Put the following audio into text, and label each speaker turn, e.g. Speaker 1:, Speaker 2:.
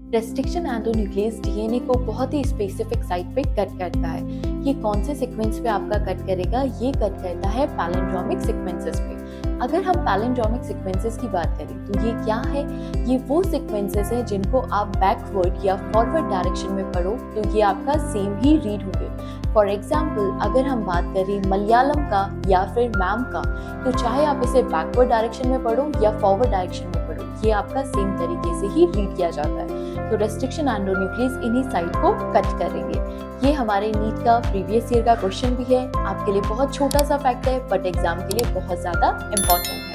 Speaker 1: Restriction endonuclease DNA को बहुत ही स्पेसिफिक साइट पे कट करता है। ये कौन से सीक्वेंस पे आपका कट करेगा? ये कट करता है पैलिंड्रोमिक सीक्वेंसेस पे। अगर हम पैलिंड्रोमिक सीक्वेंसेस की बात करें तो ये क्या है? ये वो सीक्वेंसेस है जिनको आप बैकवर्ड या फॉरवर्ड डायरेक्शन में पढ़ो तो ये आपका सेम ही रीड होंगे। फॉर एग्जाम्पल, अगर हम बात करें मलयालम का या फिर मैम का, तो चाहे आप इसे बैकवर्ड डायरेक्शन में पढ़ो या फॉरवर्ड डायरेक्शन में पढ़ो, ये आपका सेम तरीके से ही रीड किया जाता है। तो रेस्ट्रिक्शन एंडोन्यूक्लियस इन्हीं साइट को कट करेंगे। ये हमारे नीट का प्रीवियस ईयर का क्वेश्चन भी है। आपके लिए बहुत छोटा सा फैक्ट है बट एग्जाम के लिए बहुत ज्यादा इंपॉर्टेंट है।